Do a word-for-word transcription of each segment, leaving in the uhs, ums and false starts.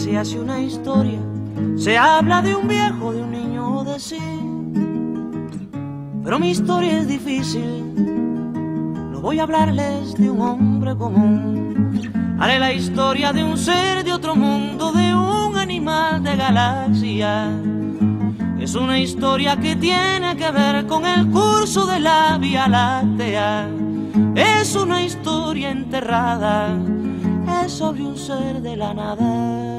se hace una historia, se habla de un viejo, de un niño o de sí. Pero mi historia es difícil, no voy a hablarles de un hombre común. Haré la historia de un ser de otro mundo, de un animal de galaxia. Es una historia que tiene que ver con el curso de la Vía Láctea. Es una historia enterrada, es sobre un ser de la nada.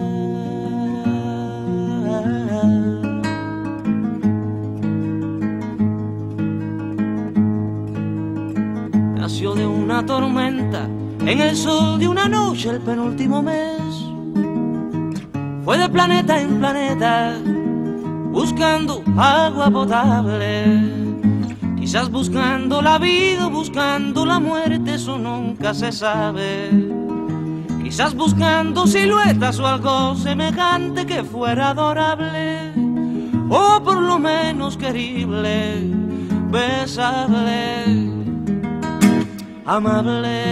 Nació de una tormenta, en el sol de una noche el penúltimo mes. Fue de planeta en planeta, buscando agua potable. Quizás buscando la vida, buscando la muerte, eso nunca se sabe. Quizás buscando siluetas o algo semejante que fuera adorable, o por lo menos querible, besable, amable.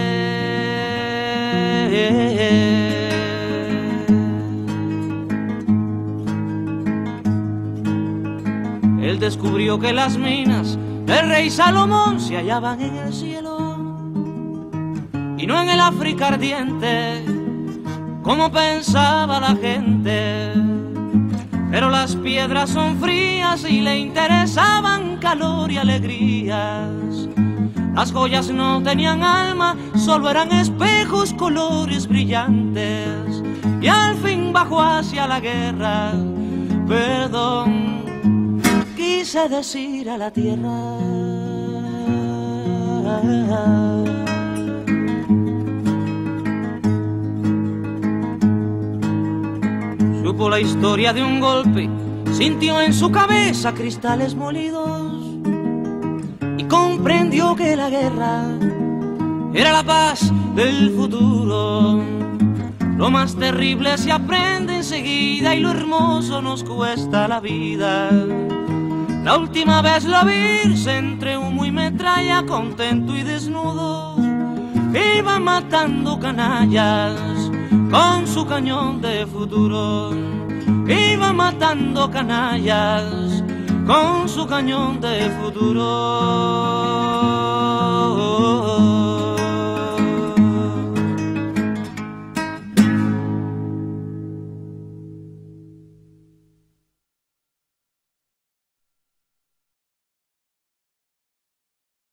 Él descubrió que las minas del rey Salomón se hallaban en el cielo y no en el África ardiente, como pensaba la gente. Pero las piedras son frías y le interesaban calor y alegrías. Las joyas no tenían alma, solo eran espejos, colores brillantes. Y al fin bajó hacia la guerra, perdón, quise decir a la tierra. Supo la historia de un golpe, sintió en su cabeza cristales molidos y comprendió que la guerra era la paz del futuro. Lo más terrible se aprende enseguida y lo hermoso nos cuesta la vida. La última vez la vi entre humo y metralla, contento y desnudo, iba matando canallas con su cañón de futuro. Iba matando canallas con su cañón de futuro.